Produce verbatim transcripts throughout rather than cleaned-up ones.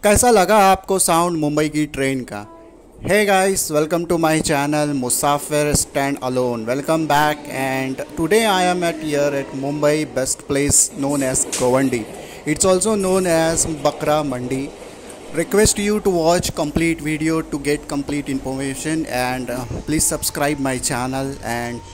कैसा लगा आपको साउंड मुंबई की ट्रेन का? Hey guys, welcome to my channel Musafir stand alone. Welcome back and today I am at here at Mumbai best place known as Govandi. It's also known as Bakra Mandi. Request you to watch complete video to get complete information and uh, please subscribe my channel. And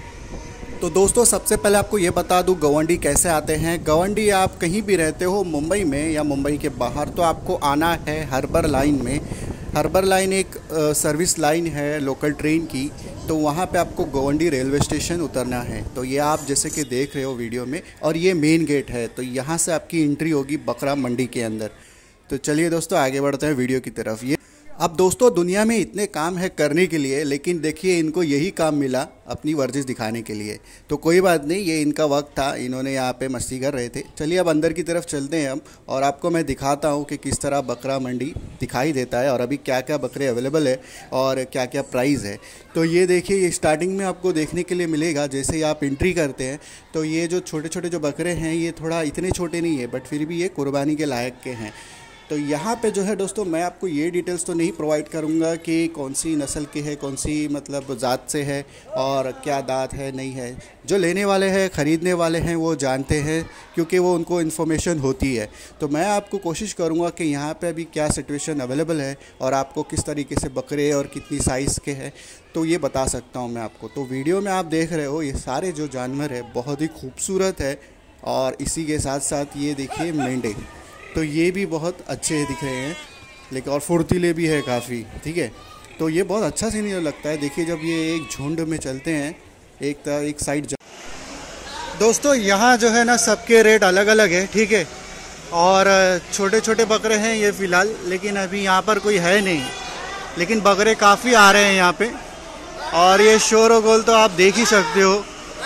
तो दोस्तों, सबसे पहले आपको ये बता दूँ गवंडी कैसे आते हैं. गवंडी आप कहीं भी रहते हो मुंबई में या मुंबई के बाहर, तो आपको आना है हार्बर लाइन में. हार्बर लाइन एक आ, सर्विस लाइन है लोकल ट्रेन की, तो वहाँ पे आपको गवंडी रेलवे स्टेशन उतरना है. तो ये आप जैसे कि देख रहे हो वीडियो में, और ये मेन गेट है. तो यहाँ से आपकी एंट्री होगी बकरा मंडी के अंदर. तो चलिए दोस्तों, आगे बढ़ते हैं वीडियो की तरफ. ये अब दोस्तों, दुनिया में इतने काम है करने के लिए, लेकिन देखिए इनको यही काम मिला अपनी वर्जिश दिखाने के लिए. तो कोई बात नहीं, ये इनका वक्त था, इन्होंने यहाँ पे मस्ती कर रहे थे. चलिए अब अंदर की तरफ चलते हैं हम, और आपको मैं दिखाता हूँ कि किस तरह बकरा मंडी दिखाई देता है और अभी क्या क्या बकरे अवेलेबल है और क्या क्या प्राइस है. तो ये देखिए, ये स्टार्टिंग में आपको देखने के लिए मिलेगा. जैसे ही आप एंट्री करते हैं तो ये जो छोटे छोटे जो बकरे हैं, ये थोड़ा इतने छोटे नहीं है, बट फिर भी ये कुर्बानी के लायक के हैं. तो यहाँ पे जो है दोस्तों, मैं आपको ये डिटेल्स तो नहीं प्रोवाइड करूँगा कि कौन सी नस्ल के है, कौन सी मतलब ज़ात से है और क्या दांत है नहीं है. जो लेने वाले हैं, ख़रीदने वाले हैं, वो जानते हैं, क्योंकि वो उनको इन्फॉर्मेशन होती है. तो मैं आपको कोशिश करूँगा कि यहाँ पे अभी क्या सिचुएशन अवेलेबल है और आपको किस तरीके से बकरे और कितनी साइज़ के हैं, तो ये बता सकता हूँ मैं आपको. तो वीडियो में आप देख रहे हो, ये सारे जो जानवर है बहुत ही खूबसूरत है. और इसी के साथ साथ ये देखिए मेंढे, तो ये भी बहुत अच्छे दिख रहे हैं, लेकिन और फुर्तीले भी है काफ़ी. ठीक है, तो ये बहुत अच्छा सीन लगता है. देखिए जब ये एक झुंड में चलते हैं, एक एक साइड जा... दोस्तों यहाँ जो है ना, सबके रेट अलग अलग है. ठीक है, और छोटे छोटे बकरे हैं ये फ़िलहाल, लेकिन अभी यहाँ पर कोई है नहीं. लेकिन बकरे काफ़ी आ रहे हैं यहाँ पे. और ये शोर और गोल तो आप देख ही सकते हो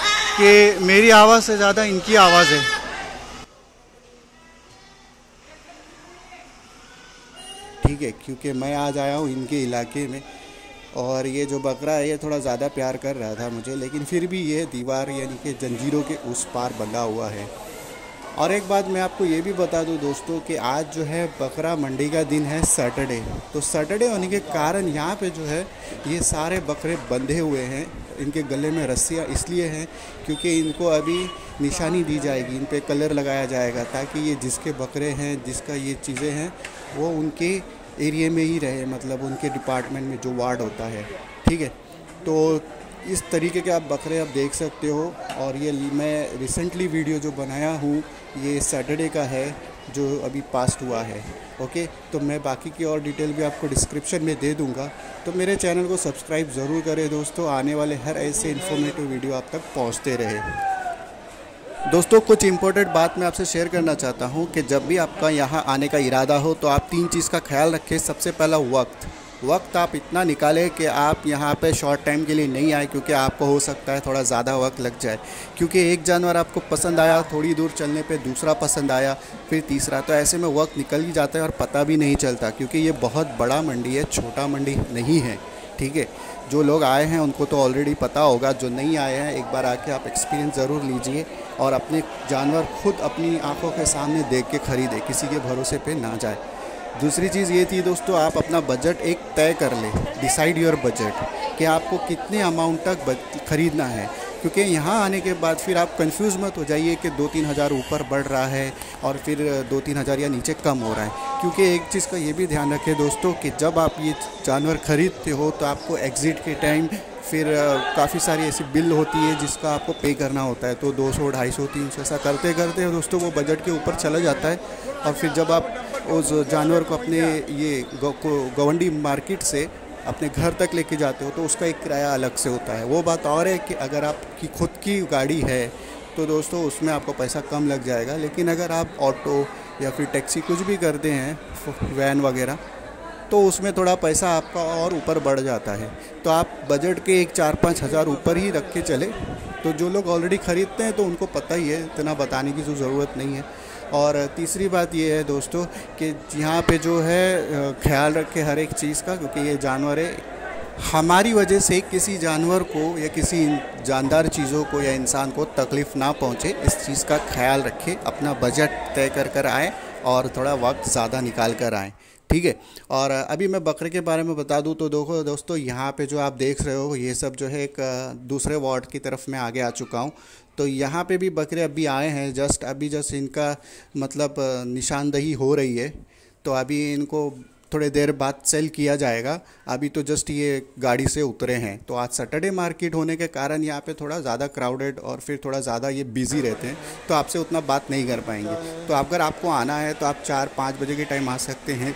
कि मेरी आवाज़ से ज़्यादा इनकी आवाज़ है. ठीक है, क्योंकि मैं आज आया हूँ इनके इलाके में, और ये जो बकरा है ये थोड़ा ज़्यादा प्यार कर रहा था मुझे, लेकिन फिर भी ये दीवार यानी कि जंजीरों के उस पार बंधा हुआ है. और एक बात मैं आपको ये भी बता दूँ दोस्तों कि आज जो है बकरा मंडी का दिन है सैटरडे. तो सैटरडे होने के कारण यहाँ पे जो है ये सारे बकरे बंधे हुए हैं. इनके गले में रस्सियाँ इसलिए हैं क्योंकि इनको अभी निशानी दी जाएगी, इन पे कलर लगाया जाएगा, ताकि ये जिसके बकरे हैं, जिसका ये चीज़ें हैं, वो उनके एरिया में ही रहे, मतलब उनके डिपार्टमेंट में जो वार्ड होता है. ठीक है, तो इस तरीके के आप बकरे आप देख सकते हो. और ये मैं रिसेंटली वीडियो जो बनाया हूँ ये सैटरडे का है, जो अभी पास्ट हुआ है. ओके, तो मैं बाकी की और डिटेल भी आपको डिस्क्रिप्शन में दे दूँगा. तो मेरे चैनल को सब्सक्राइब ज़रूर करें दोस्तों, आने वाले हर ऐसे इन्फॉर्मेटिव वीडियो आप तक पहुँचते रहे. दोस्तों, कुछ इम्पोर्टेंट बात मैं आपसे शेयर करना चाहता हूँ कि जब भी आपका यहाँ आने का इरादा हो तो आप तीन चीज़ का ख्याल रखें. सबसे पहला वक्त वक्त आप इतना निकालें कि आप यहाँ पे शॉर्ट टाइम के लिए नहीं आए, क्योंकि आपको हो सकता है थोड़ा ज़्यादा वक्त लग जाए. क्योंकि एक जानवर आपको पसंद आया, थोड़ी दूर चलने पे दूसरा पसंद आया, फिर तीसरा, तो ऐसे में वक्त निकल ही जाता है और पता भी नहीं चलता. क्योंकि ये बहुत बड़ा मंडी है, छोटा मंडी नहीं है. ठीक है, जो लोग आए हैं उनको तो ऑलरेडी पता होगा, जो नहीं आए हैं एक बार आके आप एक्सपीरियंस ज़रूर लीजिए और अपने जानवर खुद अपनी आंखों के सामने देख के ख़रीदें, किसी के भरोसे पे ना जाए. दूसरी चीज़ ये थी दोस्तों, आप अपना बजट एक तय कर लें. डिसाइड योर बजट कि आपको कितने अमाउंट तक ख़रीदना है. क्योंकि यहाँ आने के बाद फिर आप कंफ्यूज मत हो जाइए कि दो तीन हज़ार ऊपर बढ़ रहा है और फिर दो तीन हज़ार या नीचे कम हो रहा है. क्योंकि एक चीज़ का ये भी ध्यान रखें दोस्तों कि जब आप ये जानवर ख़रीदते हो तो आपको एग्ज़िट के टाइम फिर काफ़ी सारी ऐसी बिल होती है जिसका आपको पे करना होता है. तो दो सौ ढाई सौ तीन सौ ऐसा करते करते दोस्तों वो बजट के ऊपर चला जाता है. और फिर जब आप उस जानवर को अपने ये गवंडी मार्केट से अपने घर तक लेके जाते हो तो उसका एक किराया अलग से होता है. वो बात और है कि अगर आपकी खुद की गाड़ी है तो दोस्तों उसमें आपको पैसा कम लग जाएगा. लेकिन अगर आप ऑटो या फिर टैक्सी कुछ भी करते हैं, वैन वगैरह, तो उसमें थोड़ा पैसा आपका और ऊपर बढ़ जाता है. तो आप बजट के एक चार पाँच हज़ार ऊपर ही रख के चले. तो जो लोग ऑलरेडी ख़रीदते हैं तो उनको पता ही है, इतना बताने की जो ज़रूरत नहीं है. और तीसरी बात ये है दोस्तों कि यहाँ पे जो है ख्याल रखें हर एक चीज़ का, क्योंकि ये जानवर है, हमारी वजह से किसी जानवर को या किसी जानदार चीज़ों को या इंसान को तकलीफ़ ना पहुँचे, इस चीज़ का ख्याल रखें. अपना बजट तय कर कर आए और थोड़ा वक्त ज़्यादा निकाल कर आएँ, ठीक है। और अभी मैं बकरे के बारे में बता दूं तो देखो दोस्तों, यहाँ पे जो आप देख रहे हो ये सब जो है एक दूसरे वार्ड की तरफ मैं आगे आ चुका हूँ। तो यहाँ पे भी बकरे अभी आए हैं, जस्ट अभी जस्ट इनका मतलब निशानदही हो रही है। तो अभी इनको थोड़े देर बाद सेल किया जाएगा। अभी तो जस्ट ये गाड़ी से उतरे हैं। तो आज सैटरडे मार्केट होने के कारण यहाँ पे थोड़ा ज़्यादा क्राउडेड और फिर थोड़ा ज़्यादा ये बिज़ी रहते हैं, तो आपसे उतना बात नहीं कर पाएंगे। तो अगर आपको आना है तो आप चार पाँच बजे के टाइम आ सकते हैं।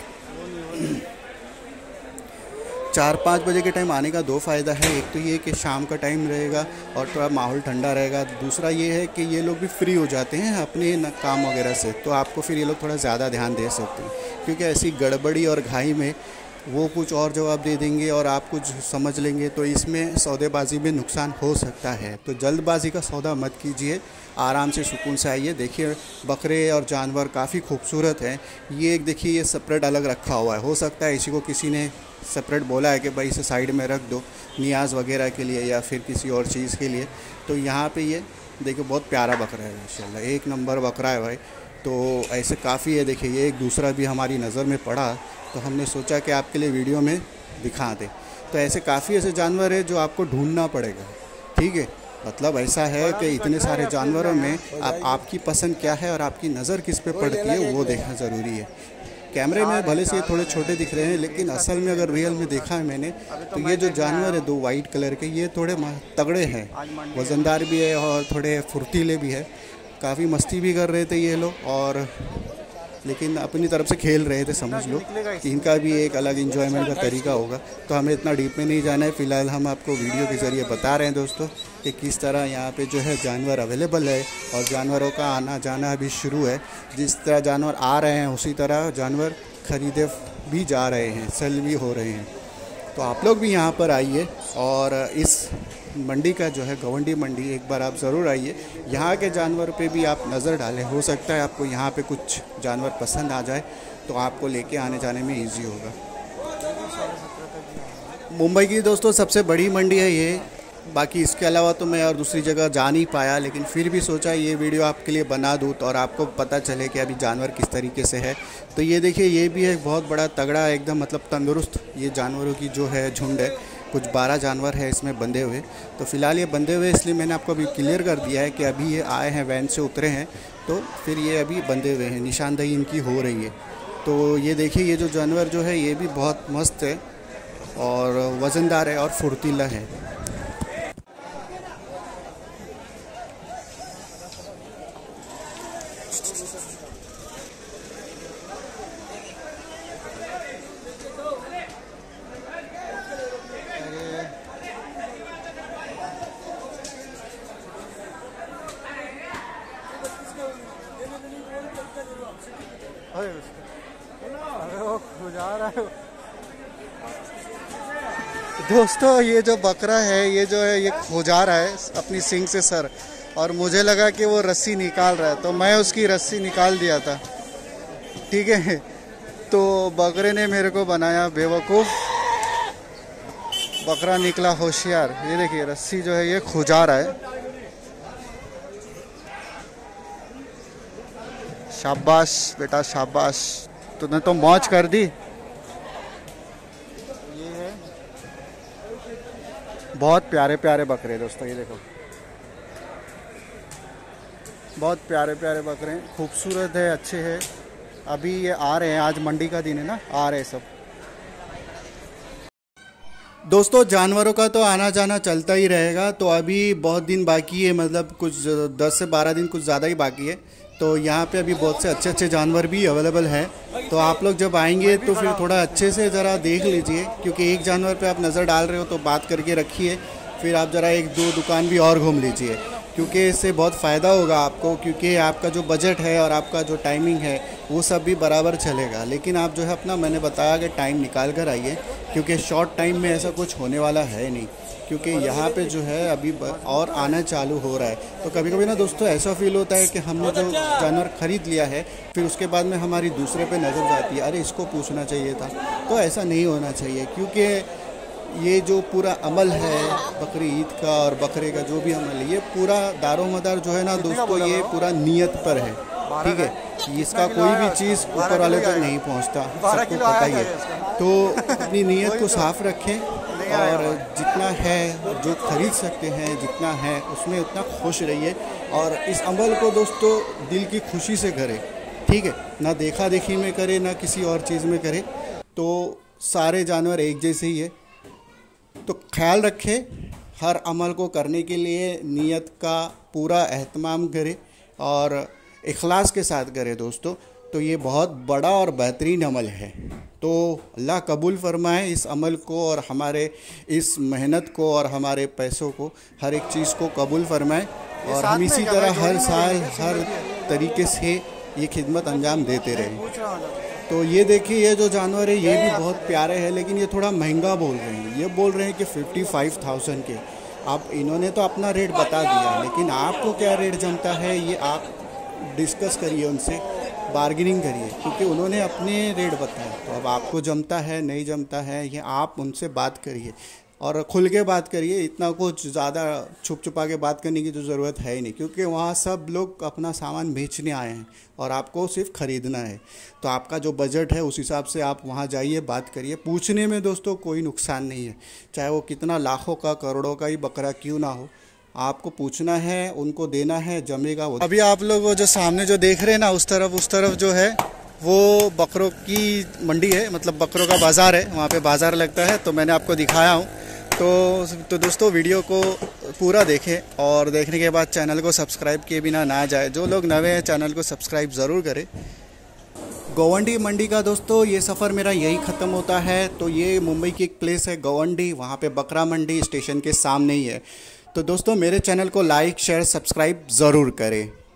चार पाँच बजे के टाइम आने का दो फ़ायदा है, एक तो ये कि शाम का टाइम रहेगा और थोड़ा माहौल ठंडा रहेगा। दूसरा ये है कि ये लोग भी फ्री हो जाते हैं अपने न काम वगैरह से, तो आपको फिर ये लोग थोड़ा ज़्यादा ध्यान दे सकते हैं। क्योंकि ऐसी गड़बड़ी और घाई में वो कुछ और जवाब दे देंगे और आप कुछ समझ लेंगे, तो इसमें सौदेबाजी में नुकसान हो सकता है। तो जल्दबाजी का सौदा मत कीजिए, आराम से सुकून से आइए। देखिए बकरे और जानवर काफ़ी खूबसूरत हैं। ये एक देखिए ये सेपरेट अलग रखा हुआ है, हो सकता है इसी को किसी ने सेपरेट बोला है कि भाई इसे साइड में रख दो नियाज़ वगैरह के लिए या फिर किसी और चीज़ के लिए। तो यहाँ पे ये देखिए बहुत प्यारा बकरा है, माशाल्लाह एक नंबर बकरा है भाई। तो ऐसे काफ़ी है, देखिए ये एक दूसरा भी हमारी नज़र में पड़ा, तो हमने सोचा कि आपके लिए वीडियो में दिखा दें। तो ऐसे काफ़ी ऐसे जानवर है जो आपको ढूंढना पड़ेगा, ठीक है। मतलब ऐसा है कि इतने सारे जानवरों में आप आपकी पसंद क्या है और आपकी नज़र किस पे पड़ती है वो देखना ज़रूरी है। कैमरे में भले से ये थोड़े छोटे दिख रहे हैं, लेकिन असल में अगर रियल में देखा है मैंने तो ये जो जानवर है दो वाइट कलर के, ये थोड़े तगड़े हैं, वज़नदार भी है और थोड़े फुर्तीले भी है। काफ़ी मस्ती भी कर रहे थे ये लोग, और लेकिन अपनी तरफ से खेल रहे थे, समझ लो कि इनका भी एक अलग इन्जॉयमेंट का तरीका होगा। तो हमें इतना डीप में नहीं जाना है, फ़िलहाल हम आपको वीडियो के ज़रिए बता रहे हैं दोस्तों कि किस तरह यहाँ पे जो है जानवर अवेलेबल है और जानवरों का आना जाना अभी शुरू है। जिस तरह जानवर आ रहे हैं उसी तरह जानवर ख़रीदे भी जा रहे हैं, सेल भी हो रहे हैं। तो आप लोग भी यहाँ पर आइए और इस मंडी का जो है गवंडी मंडी एक बार आप ज़रूर आइए। यहाँ के जानवर पे भी आप नज़र डालें, हो सकता है आपको यहाँ पे कुछ जानवर पसंद आ जाए तो आपको लेके आने जाने में इजी होगा। मुंबई की दोस्तों सबसे बड़ी मंडी है ये। बाकी इसके अलावा तो मैं और दूसरी जगह जा नहीं पाया, लेकिन फिर भी सोचा ये वीडियो आपके लिए बना दूँ तो और आपको पता चले कि अभी जानवर किस तरीके से है। तो ये देखिए ये भी एक बहुत बड़ा तगड़ा एकदम मतलब तंदुरुस्त ये जानवरों की जो है झुंड है। कुछ बारह जानवर है इसमें बंधे हुए। तो फ़िलहाल ये बंधे हुए इसलिए मैंने आपको अभी क्लियर कर दिया है कि अभी ये आए हैं वैन से उतरे हैं, तो फिर ये अभी बंधे हुए हैं, निशानदही इनकी हो रही है। तो ये देखिए ये जो जानवर जो है ये भी बहुत मस्त है और वज़नदार है और फुर्तीला है। दोस्तों ये जो बकरा है ये जो है ये खोजा रहा है अपनी सींग से सर, और मुझे लगा कि वो रस्सी निकाल रहा है तो मैं उसकी रस्सी निकाल दिया था, ठीक है। तो बकरे ने मेरे को बनाया बेवकूफ़, बकरा निकला होशियार। ये देखिए रस्सी जो है ये खोजा रहा है। शाबाश बेटा शाबाश, तूने तो मौज कर दी। ये है बहुत प्यारे प्यारे बकरे दोस्तों, ये देखो बहुत प्यारे प्यारे बकरे हैं, खूबसूरत है, अच्छे हैं। अभी ये आ रहे हैं, आज मंडी का दिन है ना, आ रहे हैं सब। दोस्तों जानवरों का तो आना जाना चलता ही रहेगा। तो अभी बहुत दिन बाकी है, मतलब कुछ दस से बारह दिन कुछ ज़्यादा ही बाकी है। तो यहाँ पे अभी बहुत से अच्छे अच्छे जानवर भी अवेलेबल हैं। तो आप लोग जब आएंगे तो फिर थोड़ा अच्छे से ज़रा देख लीजिए, क्योंकि एक जानवर पे आप नज़र डाल रहे हो तो बात करके रखिए, फिर आप ज़रा एक दो दुकान भी और घूम लीजिए, क्योंकि इससे बहुत फ़ायदा होगा आपको। क्योंकि आपका जो बजट है और आपका जो टाइमिंग है वो सब भी बराबर चलेगा। लेकिन आप जो है अपना, मैंने बताया कि टाइम निकाल कर आइए, क्योंकि शॉर्ट टाइम में ऐसा कुछ होने वाला है नहीं। क्योंकि यहाँ पे जो है अभी और आना चालू हो रहा है। तो कभी कभी ना दोस्तों ऐसा फील होता है कि हमने जो जानवर ख़रीद लिया है फिर उसके बाद में हमारी दूसरे पे नज़र जाती है, अरे इसको पूछना चाहिए था। तो ऐसा नहीं होना चाहिए, क्योंकि ये जो पूरा अमल है बकरी ईद का और बकरे का जो भी अमल है, ये पूरा दारोमदार जो है ना दोस्तों, ये पूरा नीयत पर है। ठीक है। इसका कोई भी चीज़ ऊपर वाले तक नहीं पहुंचता, सबको पता ही है। तो अपनी नीयत को साफ रखें और जितना है जो खरीद सकते हैं, जितना है उसमें उतना खुश रहिए और इस अमल को दोस्तों दिल की खुशी से करें, ठीक है। ना देखा देखी में करे, ना किसी और चीज़ में करे। तो सारे जानवर एक जैसे ही है, तो ख्याल रखें हर अमल को करने के लिए नीयत का पूरा एहतमाम करें और इखलास के साथ करें दोस्तों। तो ये बहुत बड़ा और बेहतरीन अमल है। तो अल्लाह कबूल फरमाए इस अमल को और हमारे इस मेहनत को और हमारे पैसों को, हर एक चीज़ को कबूल फरमाए और हम इसी तरह हर साल हर तरीके से ये खिदमत अंजाम देते रहें। तो ये देखिए ये जो जानवर है ये भी बहुत प्यारे हैं, लेकिन ये थोड़ा महंगा बोल रहे हैं। ये बोल रहे हैं कि फिफ्टी फाइव थाउजेंड के। आप इन्होंने तो अपना रेट बता दिया, लेकिन आपको क्या रेट जमता है ये आप डिस्कस करिए उनसे, बार्गेनिंग करिए, क्योंकि उन्होंने अपने रेट बताए। तो अब आपको जमता है नहीं जमता है ये आप उनसे बात करिए और खुल के बात करिए। इतना कुछ ज़्यादा छुप छुपा के बात करने की तो ज़रूरत है ही नहीं, क्योंकि वहाँ सब लोग अपना सामान बेचने आए हैं और आपको सिर्फ ख़रीदना है। तो आपका जो बजट है उस हिसाब से आप वहाँ जाइए, बात करिए। पूछने में दोस्तों कोई नुकसान नहीं है, चाहे वो कितना लाखों का करोड़ों का ही बकरा क्यों ना हो, आपको पूछना है, उनको देना है, जमेगा वो। अभी आप लोग वो जो सामने जो देख रहे हैं ना, उस तरफ उस तरफ जो है वो बकरों की मंडी है, मतलब बकरों का बाज़ार है, वहाँ पे बाज़ार लगता है। तो मैंने आपको दिखाया हूँ। तो तो दोस्तों वीडियो को पूरा देखें और देखने के बाद चैनल को सब्सक्राइब किए बिना ना जाए। जो लोग नए हैं चैनल को सब्सक्राइब ज़रूर करें। गोवंडी मंडी का दोस्तों ये सफ़र मेरा यही ख़त्म होता है। तो ये मुंबई की एक प्लेस है गोवंडी, वहाँ पे बकरा मंडी स्टेशन के सामने ही है। तो दोस्तों मेरे चैनल को लाइक शेयर सब्सक्राइब ज़रूर करें।